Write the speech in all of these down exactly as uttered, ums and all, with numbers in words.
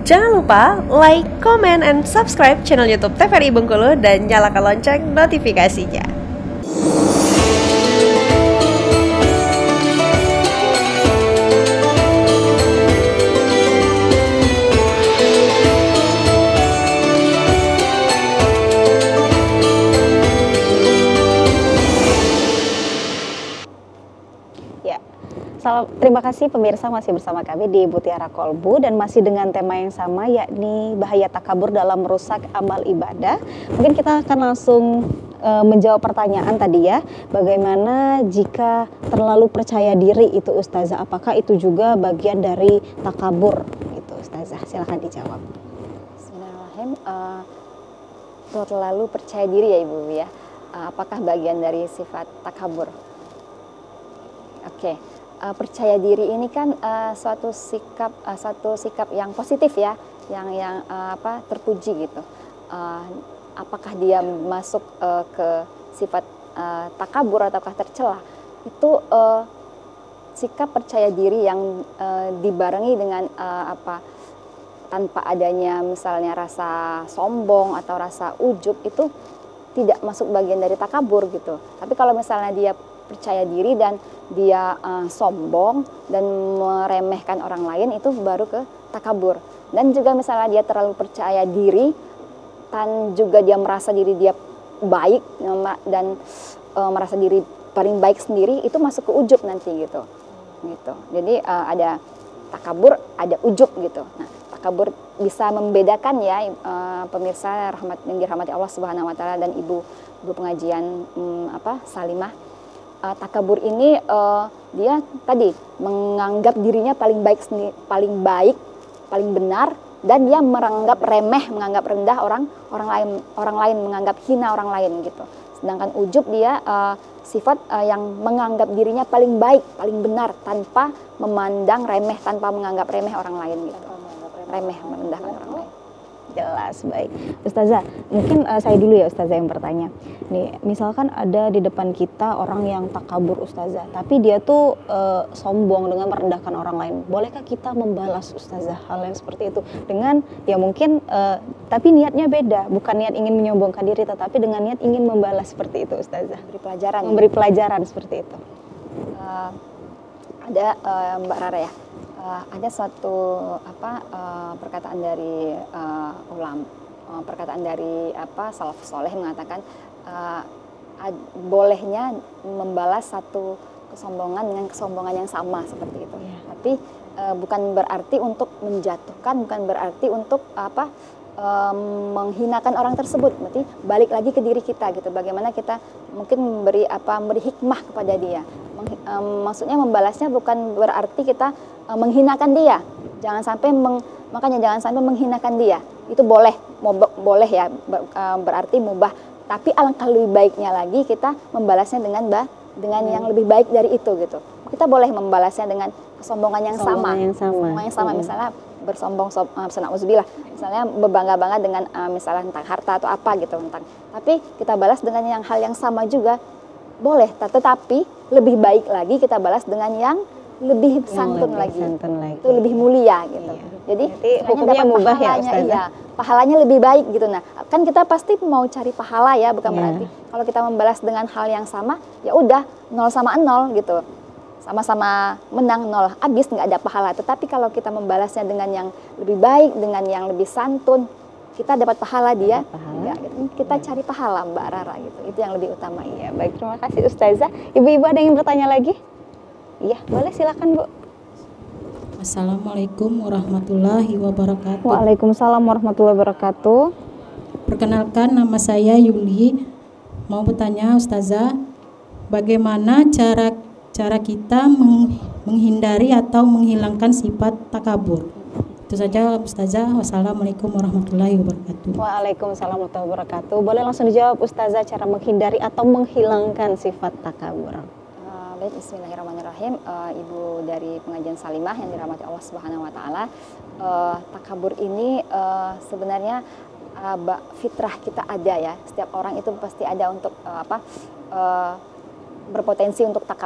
Jangan lupa like, comment, and subscribe channel YouTube T V R I Bengkulu dan nyalakan lonceng notifikasinya. Salam, terima kasih pemirsa, masih bersama kami di Mutiara Kolbu dan masih dengan tema yang sama, yakni bahaya takabur dalam merusak amal ibadah. Mungkin kita akan langsung e, menjawab pertanyaan tadi ya, bagaimana jika terlalu percaya diri itu Ustazah, apakah itu juga bagian dari takabur itu Ustazah? Silahkan dijawab. Bismillahirrahmanirrahim. Uh, terlalu percaya diri ya Ibu ya, uh, apakah bagian dari sifat takabur? Oke. Okay. Uh, percaya diri ini kan uh, suatu sikap uh, suatu sikap yang positif ya, yang yang uh, apa terpuji gitu. Uh, apakah dia masuk uh, ke sifat uh, takabur ataukah tercela? Itu uh, sikap percaya diri yang uh, dibarengi dengan uh, apa tanpa adanya misalnya rasa sombong atau rasa ujub, itu tidak masuk bagian dari takabur gitu. Tapi kalau misalnya dia percaya diri dan dia uh, sombong dan meremehkan orang lain, itu baru ke takabur. Dan juga misalnya dia terlalu percaya diri dan juga dia merasa diri dia baik dan uh, merasa diri paling baik sendiri, itu masuk ke ujub nanti gitu. Gitu. Jadi uh, ada takabur, ada ujub gitu. Nah, takabur bisa membedakan ya uh, pemirsa rahmat yang dirahmati Allah Subhanahu wa taala dan ibu ibu pengajian um, apa Salimah. Uh, takabur ini uh, dia tadi menganggap dirinya paling baik sendiri, paling baik, paling benar, dan dia menganggap remeh, menganggap rendah orang orang lain, orang lain menganggap hina orang lain gitu. Sedangkan ujub dia uh, sifat uh, yang menganggap dirinya paling baik, paling benar, tanpa memandang remeh, tanpa menganggap remeh orang lain gitu. Remeh, merendahkan orang lain. Jelas, baik. Ustazah, mungkin uh, saya dulu ya Ustazah yang bertanya. Nih, misalkan ada di depan kita orang yang takabur Ustazah, tapi dia tuh uh, sombong dengan merendahkan orang lain. Bolehkah kita membalas Ustazah hal yang seperti itu? Dengan ya mungkin, uh, tapi niatnya beda, bukan niat ingin menyombongkan diri, tetapi dengan niat ingin membalas seperti itu Ustazah. Memberi pelajaran. Memberi pelajaran seperti itu. Uh, ada uh, Mbak Rara ya. Uh, ada suatu apa uh, perkataan dari uh, ulama, uh, perkataan dari apa salaf soleh mengatakan uh, ad, bolehnya membalas satu kesombongan dengan kesombongan yang sama seperti itu. Yeah. Tapi uh, bukan berarti untuk menjatuhkan, bukan berarti untuk apa um, menghinakan orang tersebut. Berarti balik lagi ke diri kita gitu. Bagaimana kita mungkin memberi apa memberi hikmah kepada dia. Meng, um, maksudnya membalasnya bukan berarti kita menghinakan dia, jangan sampai meng, makanya jangan sampai menghinakan dia. Itu boleh, mob, boleh ya, ber, berarti mubah. Tapi alangkah lebih baiknya lagi kita membalasnya dengan bah, dengan hmm. yang lebih baik dari itu gitu. Kita boleh membalasnya dengan kesombongan yang Sombongan sama, yang sama, kesombongan yang sama. Hmm. Misalnya bersombong, sob, uh, misalnya berbangga-bangga dengan uh, misalnya tentang harta atau apa gitu tentang. Tapi kita balas dengan yang hal yang sama juga boleh. Tetapi lebih baik lagi kita balas dengan yang lebih santun lebih lagi, santun lagi, itu lebih mulia gitu. Iya. Jadi hukumnya mubah ya Ustazah? Iya, pahalanya lebih baik gitu. Nah, kan kita pasti mau cari pahala ya, bukan yeah. berarti kalau kita membalas dengan hal yang sama, ya udah nol sama nol gitu, sama-sama menang nol, habis nggak ada pahala. Tetapi kalau kita membalasnya dengan yang lebih baik, dengan yang lebih santun, kita dapat pahala dia, pahala. Ya, gitu. Kita cari pahala Mbak Rara gitu. Itu yang lebih utama. Ya, baik, terima kasih Ustazah. Ibu-ibu ada yang bertanya lagi? Iya, boleh silakan Bu. Assalamualaikum warahmatullahi wabarakatuh. Waalaikumsalam warahmatullahi wabarakatuh. Perkenalkan, nama saya Yuli. Mau bertanya Ustazah, bagaimana cara cara kita menghindari atau menghilangkan sifat takabur? Itu saja Ustazah. Wassalamualaikum warahmatullahi wabarakatuh. Waalaikumsalam warahmatullahi wabarakatuh. Boleh langsung dijawab Ustazah, cara menghindari atau menghilangkan sifat takabur. Baik, bismillahirrahmanirrahim. Uh, Ibu dari pengajian Salimah yang dirahmati Allah Subhanahu wa taala, uh, takabur ini uh, sebenarnya uh, fitrah kita ada ya. Setiap orang itu pasti ada untuk uh, apa? Uh, berpotensi untuk takabur.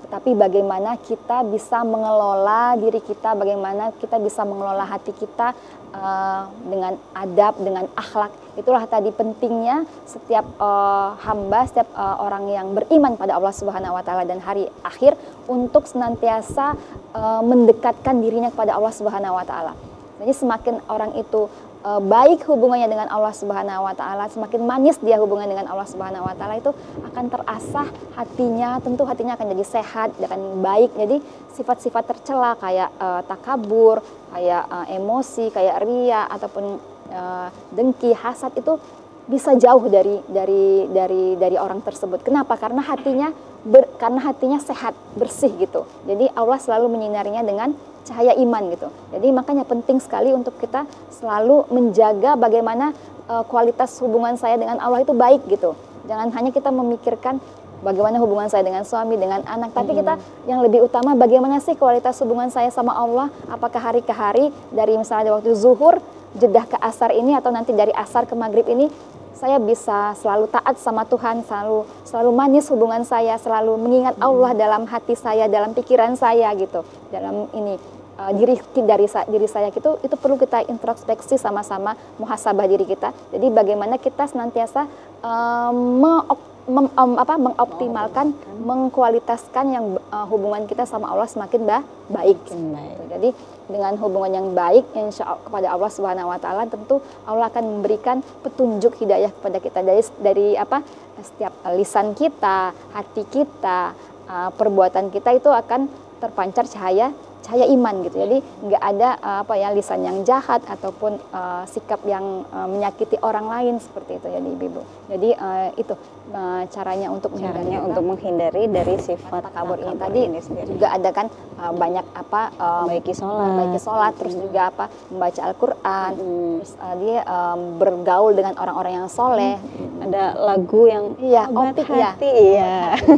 tapi bagaimana kita bisa mengelola diri kita, bagaimana kita bisa mengelola hati kita uh, dengan adab, dengan akhlak. Itulah tadi pentingnya setiap uh, hamba, setiap uh, orang yang beriman pada Allah Subhanahu wa taala dan hari akhir untuk senantiasa uh, mendekatkan dirinya kepada Allah Subhanahu wa taala. Jadi semakin orang itu uh, baik hubungannya dengan Allah Subhanahu wa taala, semakin manis dia hubungan dengan Allah Subhanahu wa taala, itu akan terasah hatinya, tentu hatinya akan jadi sehat, akan baik. Jadi sifat-sifat tercela kayak uh, takabur, kayak uh, emosi, kayak ria ataupun uh, dengki, hasad itu bisa jauh dari dari dari dari orang tersebut. Kenapa? Karena hatinya ber, karena hatinya sehat, bersih gitu. Jadi Allah selalu menyinarinya dengan cahaya iman gitu. Jadi makanya penting sekali untuk kita selalu menjaga bagaimana uh, kualitas hubungan saya dengan Allah itu baik gitu. Jangan hanya kita memikirkan bagaimana hubungan saya dengan suami, dengan anak, tapi kita yang lebih utama bagaimana sih kualitas hubungan saya sama Allah. Apakah hari ke hari, dari misalnya waktu zuhur, jedah ke asar ini, atau nanti dari asar ke maghrib ini, saya bisa selalu taat sama Tuhan, selalu selalu manis hubungan saya, selalu mengingat Allah dalam hati saya, dalam pikiran saya gitu, dalam ini uh, diri dari diri saya gitu. Itu perlu kita introspeksi sama-sama, muhasabah diri kita. Jadi bagaimana kita senantiasa uh, me Mem, um, apa, mengoptimalkan, mengkualitaskan yang uh, hubungan kita sama Allah semakin ba baik. baik. Jadi dengan hubungan yang baik, insya Allah kepada Allah Subhanahu Wa Taala, tentu Allah akan memberikan petunjuk hidayah kepada kita dari dari apa setiap lisan kita, hati kita, uh, perbuatan kita itu akan terpancar cahaya cahaya iman gitu. Jadi nggak ada uh, apa ya lisan yang jahat ataupun uh, sikap yang uh, menyakiti orang lain seperti itu ya Ibu. Jadi uh, itu uh, caranya untuk caranya untuk menghindari dari sifat takabur ini. takabur Tadi ini sendiri. juga ada kan uh, banyak apa um, Membaiki sholat. membaiki sholat, terus juga apa membaca Al-Qur'an, Hmm. terus uh, dia um, bergaul dengan orang-orang yang soleh. Ada lagu yang Iya, obat opik ya. hati, iya.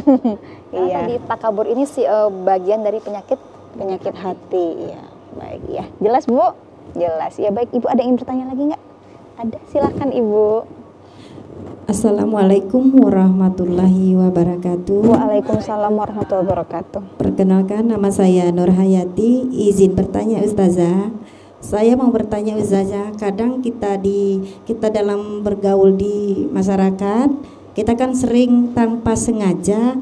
Karena Iya. tadi takabur ini si uh, bagian dari penyakit Penyakit hati, ya. Baik, ya. Jelas, Bu? Jelas. Ya, baik. Ibu ada yang bertanya lagi nggak? Ada, silakan Ibu. Assalamualaikum warahmatullahi wabarakatuh. Waalaikumsalam warahmatullahi wabarakatuh. Perkenalkan, nama saya Nur Hayati. Izin bertanya Ustazah. Saya mau bertanya Ustazah, kadang kita di kita dalam bergaul di masyarakat, kita kan sering tanpa sengaja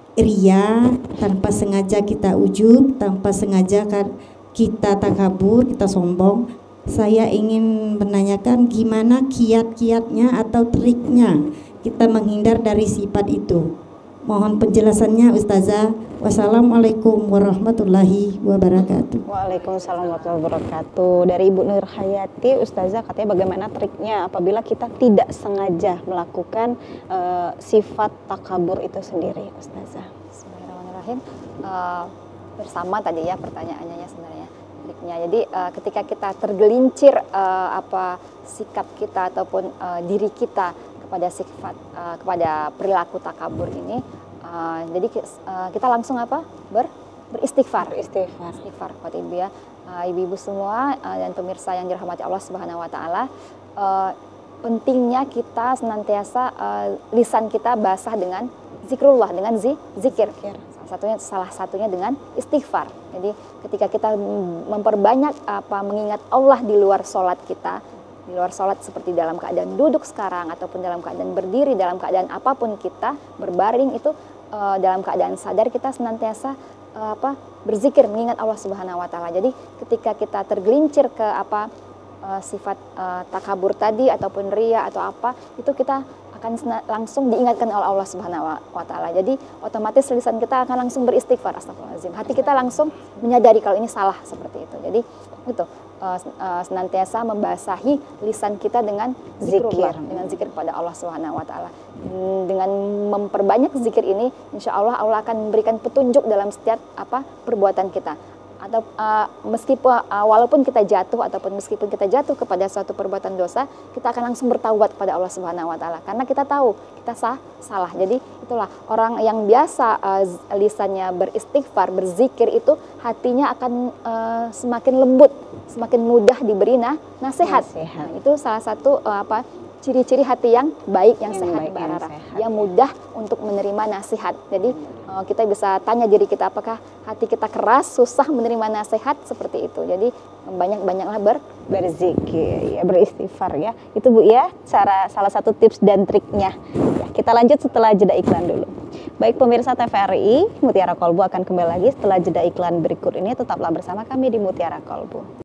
ria, tanpa sengaja kita ujub, tanpa sengaja kan kita takabur, kita sombong. Saya ingin menanyakan gimana kiat-kiatnya atau triknya kita menghindar dari sifat itu. Mohon penjelasannya Ustazah. Wassalamualaikum warahmatullahi wabarakatuh. Waalaikumsalam warahmatullahi wabarakatuh. Dari Ibu Nur Hayati, Ustazah katanya bagaimana triknya apabila kita tidak sengaja melakukan uh, sifat takabur itu sendiri, Ustazah. Bismillahirrahmanirrahim. Uh, bersama tadi ya pertanyaannya ya sebenarnya triknya. Jadi uh, ketika kita tergelincir uh, apa sikap kita ataupun uh, diri kita kepada sifat uh, kepada perilaku takabur ini, uh, jadi uh, kita langsung apa ber beristighfar, Istighfar. istighfar buat ibu ya, uh, ibu-ibu semua uh, dan pemirsa yang dirahmati Allah Subhanahu Wa Taala. Uh, pentingnya kita senantiasa uh, lisan kita basah dengan zikrullah, dengan zi, zikir. Salah satunya salah satunya dengan istighfar. Jadi ketika kita memperbanyak apa mengingat Allah di luar sholat kita, di luar sholat seperti dalam keadaan duduk sekarang ataupun dalam keadaan berdiri, dalam keadaan apapun kita berbaring itu uh, dalam keadaan sadar kita senantiasa uh, apa berzikir mengingat Allah Subhanahu Wa Taala. Jadi ketika kita tergelincir ke apa uh, sifat uh, takabur tadi ataupun ria atau apa, itu kita akan langsung diingatkan oleh Allah Subhanahu Wa Taala. Jadi otomatis lisan kita akan langsung beristighfar, astagfirullahaladzim. Hati kita langsung menyadari kalau ini salah seperti itu. Jadi itu uh, uh, senantiasa membasahi lisan kita dengan zikrullah, Zikir. dengan zikir kepada Allah Subhanahu Wa Taala. Hmm, dengan memperbanyak zikir ini, insya Allah Allah akan memberikan petunjuk dalam setiap apa perbuatan kita. Atau uh, meskipun uh, walaupun kita jatuh ataupun meskipun kita jatuh kepada suatu perbuatan dosa, kita akan langsung bertaubat kepada Allah Subhanahu Wa Taala karena kita tahu kita sah salah. Jadi itulah orang yang biasa uh, lisannya beristighfar, berzikir itu hatinya akan uh, semakin lembut, semakin mudah diberi nah, nasihat. Nasihat. Nah, itu salah satu uh, apa ciri-ciri hati yang baik, yang, Yang sehat, baik, Mbak yang Rara. sehat, Yang ya. mudah untuk menerima nasihat. Jadi uh, kita bisa tanya diri kita, apakah hati kita keras, susah menerima nasihat, seperti itu. Jadi banyak-banyaklah ber Berzikir, ya, beristighfar ya. Itu Bu ya, cara salah satu tips dan triknya. Ya, kita lanjut setelah jeda iklan dulu. Baik pemirsa T V R I, Mutiara Kolbu akan kembali lagi setelah jeda iklan berikut ini. Tetaplah bersama kami di Mutiara Kolbu.